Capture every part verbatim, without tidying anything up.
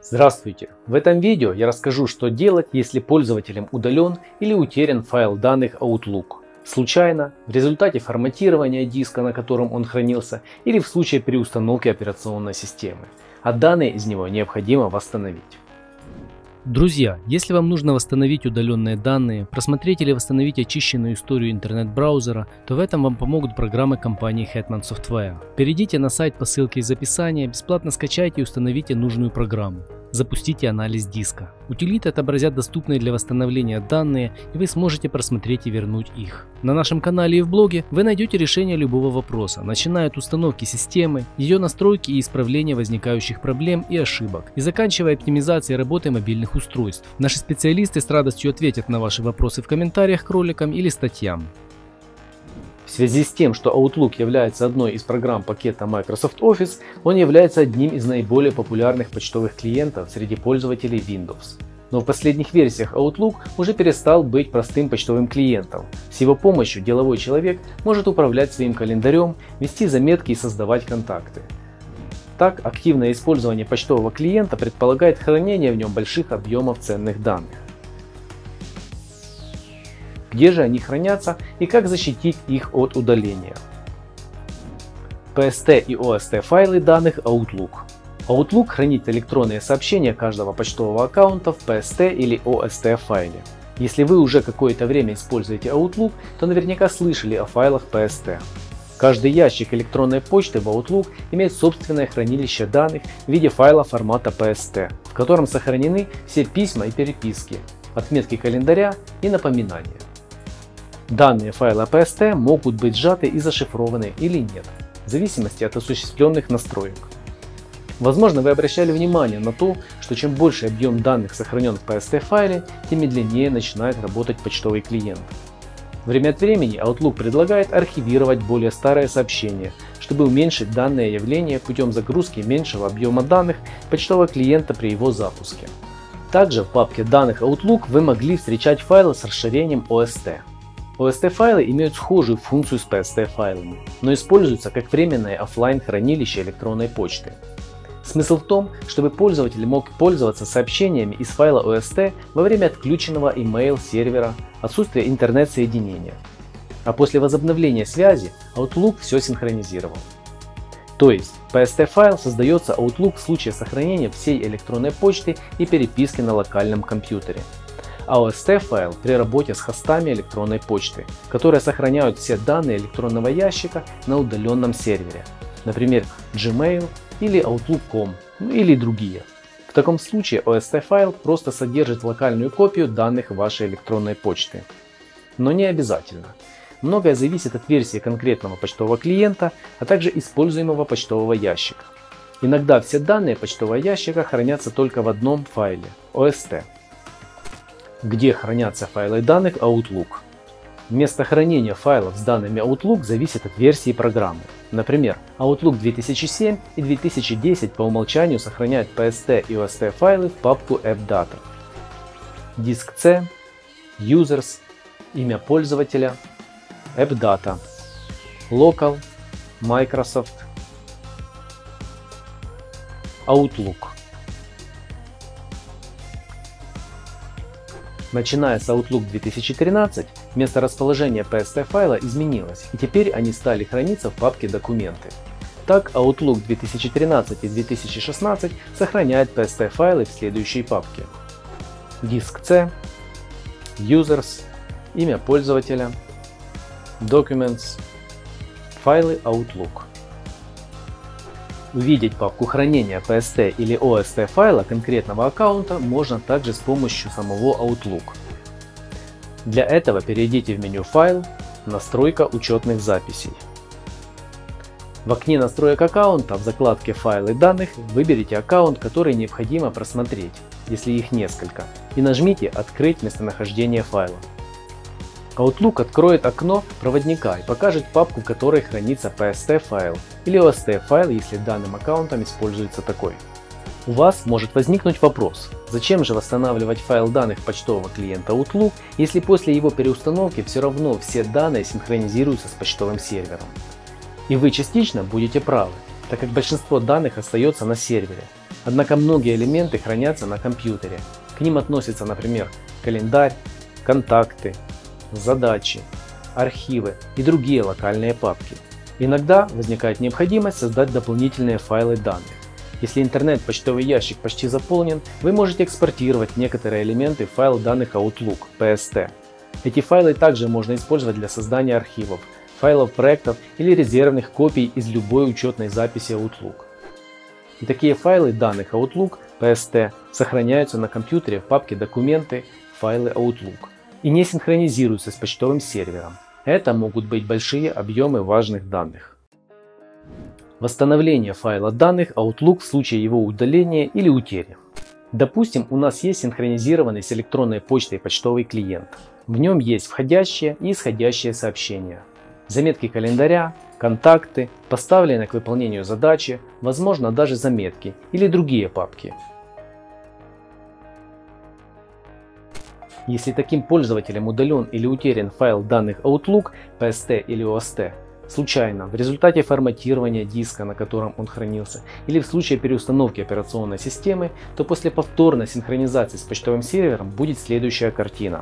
Здравствуйте! В этом видео я расскажу, что делать, если пользователем удален или утерян файл данных Outlook. Случайно, в результате форматирования диска, на котором он хранился, или в случае при установке операционной системы, а данные из него необходимо восстановить. Друзья, если вам нужно восстановить удаленные данные, просмотреть или восстановить очищенную историю интернет-браузера, то в этом вам помогут программы компании Hetman Software. Перейдите на сайт по ссылке из описания, бесплатно скачайте и установите нужную программу. Запустите анализ диска. Утилиты отобразят доступные для восстановления данные, и вы сможете просмотреть и вернуть их. На нашем канале и в блоге вы найдете решение любого вопроса, начиная от установки системы, ее настройки и исправления возникающих проблем и ошибок, и заканчивая оптимизацией работы мобильных устройств. Наши специалисты с радостью ответят на ваши вопросы в комментариях к роликам или статьям. В связи с тем, что Outlook является одной из программ пакета Microsoft Office, он является одним из наиболее популярных почтовых клиентов среди пользователей Windows. Но в последних версиях Outlook уже перестал быть простым почтовым клиентом. С его помощью деловой человек может управлять своим календарем, вести заметки и создавать контакты. Так, активное использование почтового клиента предполагает хранение в нем больших объемов ценных данных. Где же они хранятся и как защитить их от удаления? пи эс ти и о эс ти файлы данных Outlook. Outlook хранит электронные сообщения каждого почтового аккаунта в пи эс ти или о эс ти файле. Если вы уже какое-то время используете Outlook, то наверняка слышали о файлах пи эс ти. Каждый ящик электронной почты в Outlook имеет собственное хранилище данных в виде файла формата пи эс ти, в котором сохранены все письма и переписки, отметки календаря и напоминания. Данные файла пи эс ти могут быть сжаты и зашифрованы или нет, в зависимости от осуществленных настроек. Возможно, вы обращали внимание на то, что чем больше объем данных сохранен в пи эс ти файле, тем медленнее начинает работать почтовый клиент. Время от времени Outlook предлагает архивировать более старые сообщения, чтобы уменьшить данное явление путем загрузки меньшего объема данных почтового клиента при его запуске. Также в папке данных Outlook вы могли встречать файлы с расширением о эс ти. о эс ти файлы имеют схожую функцию с пи эс ти файлами, но используются как временное офлайн хранилище электронной почты. Смысл в том, чтобы пользователь мог пользоваться сообщениями из файла о эс ти во время отключенного email сервера, отсутствия интернет-соединения. А после возобновления связи Outlook все синхронизировал. То есть пи эс ти файл создается Outlook в случае сохранения всей электронной почты и переписки на локальном компьютере. А о эс ти файл при работе с хостами электронной почты, которые сохраняют все данные электронного ящика на удаленном сервере, например, Gmail или Outlook точка ком, ну или другие. В таком случае о эс ти файл просто содержит локальную копию данных вашей электронной почты. Но не обязательно. Многое зависит от версии конкретного почтового клиента, а также используемого почтового ящика. Иногда все данные почтового ящика хранятся только в одном файле – о эс ти. Где хранятся файлы данных Outlook? Место хранения файлов с данными Outlook зависит от версии программы. Например, Outlook две тысячи семь и две тысячи десять по умолчанию сохраняют пи эс ти и о эс ти файлы в папку AppData. Диск C, Users, имя пользователя, AppData, Local, Microsoft, Outlook. Начиная с Outlook две тысячи тринадцать, место расположения пи эс ти файла изменилось, и теперь они стали храниться в папке «Документы». Так, Outlook две тысячи тринадцать и две тысячи шестнадцать сохраняют пи эс ти файлы в следующей папке: диск C, Users, имя пользователя, Documents, файлы Outlook. Увидеть папку хранения пи эс ти или о эс ти файла конкретного аккаунта можно также с помощью самого Outlook. Для этого перейдите в меню «Файл», «Настройка учетных записей». В окне настроек аккаунта в закладке «Файлы данных» выберите аккаунт, который необходимо просмотреть, если их несколько, и нажмите «Открыть местонахождение файла». Outlook откроет окно проводника и покажет папку, в которой хранится пи эс ти файл или о эс ти файл, если данным аккаунтом используется такой. У вас может возникнуть вопрос: зачем же восстанавливать файл данных почтового клиента Outlook, если после его переустановки все равно все данные синхронизируются с почтовым сервером? И вы частично будете правы, так как большинство данных остается на сервере, Однако многие элементы хранятся на компьютере. К ним относятся, например, календарь, контакты, задачи, архивы и другие локальные папки. Иногда возникает необходимость создать дополнительные файлы данных. Если интернет-почтовый ящик почти заполнен, вы можете экспортировать некоторые элементы в файл данных Outlook пи эс ти. Эти файлы также можно использовать для создания архивов, файлов проектов или резервных копий из любой учетной записи Outlook. И такие файлы данных Outlook пи эс ти сохраняются на компьютере в папке «Документы», «Файлы Outlook» и не синхронизируются с почтовым сервером. Это могут быть большие объемы важных данных. Восстановление файла данных Outlook в случае его удаления или утери. Допустим, у нас есть синхронизированный с электронной почтой почтовый клиент. В нем есть входящие и исходящие сообщения, заметки календаря, контакты, поставленные к выполнению задачи, возможно даже заметки или другие папки. Если таким пользователем удален или утерян файл данных Outlook, пи эс ти или о эс ти, случайно, в результате форматирования диска, на котором он хранился, или в случае переустановки операционной системы, то после повторной синхронизации с почтовым сервером будет следующая картина.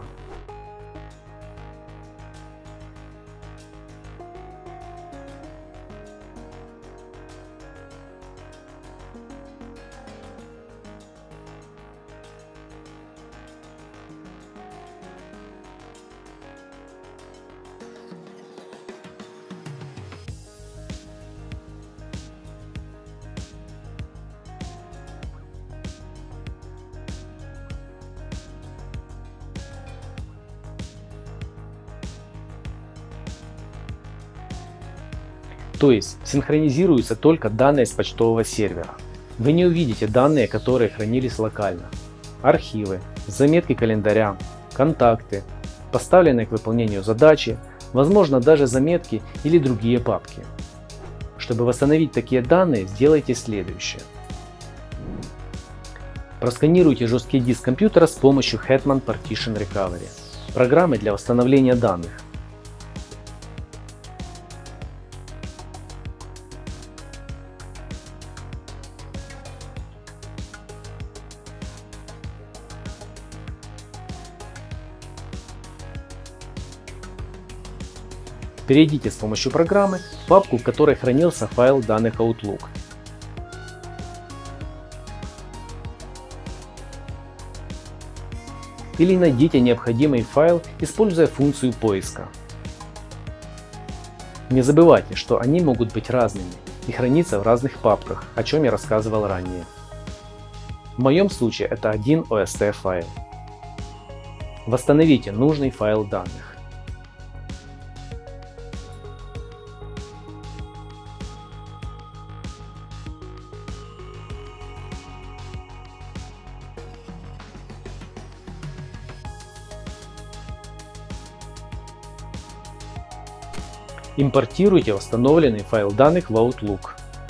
То есть синхронизируются только данные с почтового сервера. Вы не увидите данные, которые хранились локально. Архивы, заметки календаря, контакты, поставленные к выполнению задачи, возможно даже заметки или другие папки. Чтобы восстановить такие данные, сделайте следующее. Просканируйте жесткий диск компьютера с помощью Hetman Partition Recovery, программы для восстановления данных. Перейдите с помощью программы в папку, в которой хранился файл данных Outlook. Или найдите необходимый файл, используя функцию поиска. Не забывайте, что они могут быть разными и храниться в разных папках, о чем я рассказывал ранее. В моем случае это один о эс ти файл. Восстановите нужный файл данных. Импортируйте восстановленный файл данных в Outlook.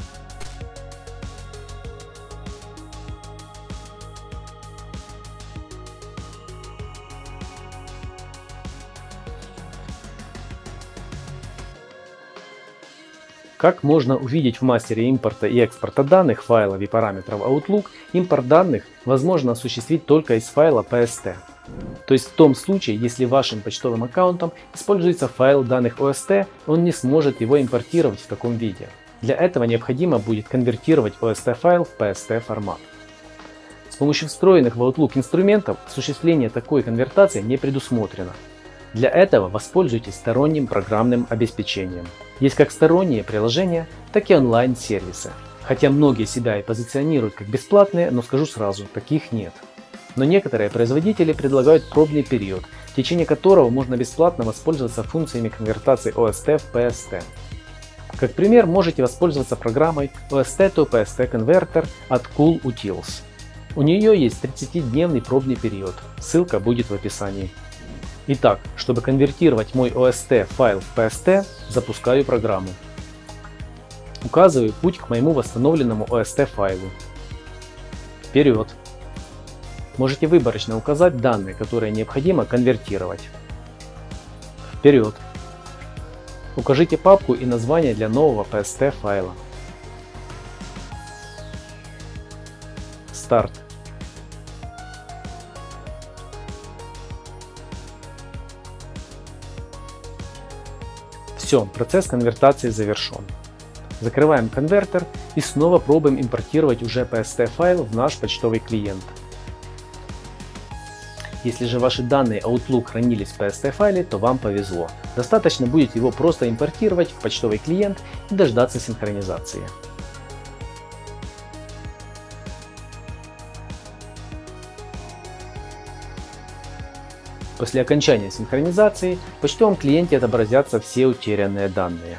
Как можно увидеть в мастере импорта и экспорта данных, файлов и параметров Outlook, импорт данных возможно осуществить только из файла пи эс ти. То есть в том случае, если вашим почтовым аккаунтом используется файл данных о эс ти, он не сможет его импортировать в таком виде. Для этого необходимо будет конвертировать о эс ти файл в пи эс ти формат. С помощью встроенных в Outlook инструментов осуществление такой конвертации не предусмотрено. Для этого воспользуйтесь сторонним программным обеспечением. Есть как сторонние приложения, так и онлайн-сервисы. Хотя многие себя и позиционируют как бесплатные, но скажу сразу, таких нет. Но некоторые производители предлагают пробный период, в течение которого можно бесплатно воспользоваться функциями конвертации о эс ти в пи эс ти. Как пример, можете воспользоваться программой о эс ти to пи эс ти Converter от CoolUtils. У нее есть тридцатидневный пробный период, ссылка будет в описании. Итак, чтобы конвертировать мой о эс ти файл в пи эс ти, запускаю программу. Указываю путь к моему восстановленному о эс ти файлу. Вперед! Можете выборочно указать данные, которые необходимо конвертировать. Вперед! Укажите папку и название для нового пи эс ти файла. старт. Все, процесс конвертации завершен. Закрываем конвертер и снова пробуем импортировать уже пи эс ти файл в наш почтовый клиент. Если же ваши данные Outlook хранились в пи эс ти файле, то вам повезло. Достаточно будет его просто импортировать в почтовый клиент и дождаться синхронизации. После окончания синхронизации в почтовом клиенте отобразятся все утерянные данные.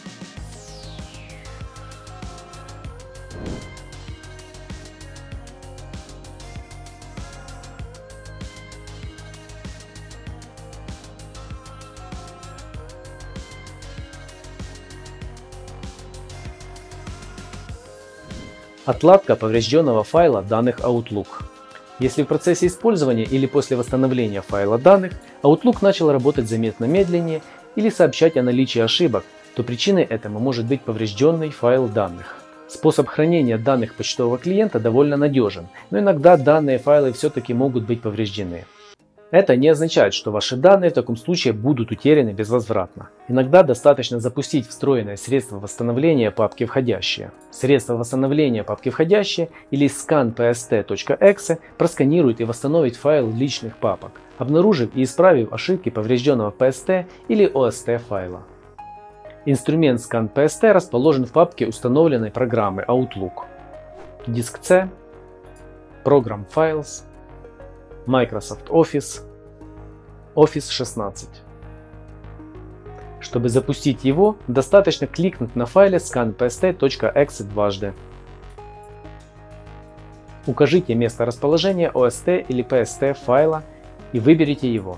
Отладка поврежденного файла данных Outlook. Если в процессе использования или после восстановления файла данных Outlook начал работать заметно медленнее или сообщать о наличии ошибок, то причиной этому может быть поврежденный файл данных. Способ хранения данных почтового клиента довольно надежен, но иногда данные файлы все-таки могут быть повреждены. Это не означает, что ваши данные в таком случае будут утеряны безвозвратно. Иногда достаточно запустить встроенное средство восстановления папки «Входящие». Средство восстановления папки «Входящие» или scan пи эс ти точка экс и просканирует и восстановит файл личных папок, обнаружив и исправив ошибки поврежденного пи эс ти или о эс ти файла. Инструмент Scan пи эс ти расположен в папке установленной программы Outlook. Диск C, Program Files, Microsoft Office, Office шестнадцать. Чтобы запустить его, достаточно кликнуть на файле scan пи эс ти точка экс и дважды. Укажите место расположения о эс ти или пи эс ти файла и выберите его.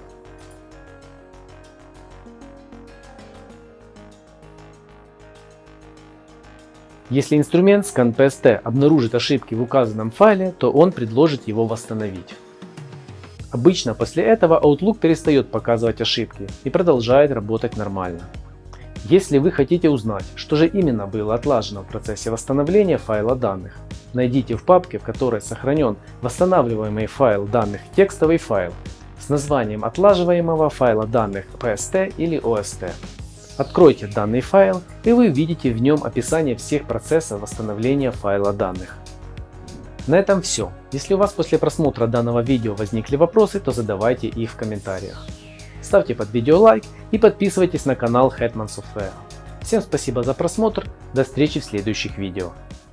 Если инструмент Scan пи эс ти обнаружит ошибки в указанном файле, то он предложит его восстановить. Обычно после этого Outlook перестает показывать ошибки и продолжает работать нормально. Если вы хотите узнать, что же именно было отлажено в процессе восстановления файла данных, найдите в папке, в которой сохранен восстанавливаемый файл данных, текстовый файл с названием отлаживаемого файла данных пи эс ти или о эс ти. Откройте данный файл, и вы увидите в нем описание всех процессов восстановления файла данных. На этом все. Если у вас после просмотра данного видео возникли вопросы, то задавайте их в комментариях. Ставьте под видео лайк и подписывайтесь на канал Hetman Software. Всем спасибо за просмотр, до встречи в следующих видео.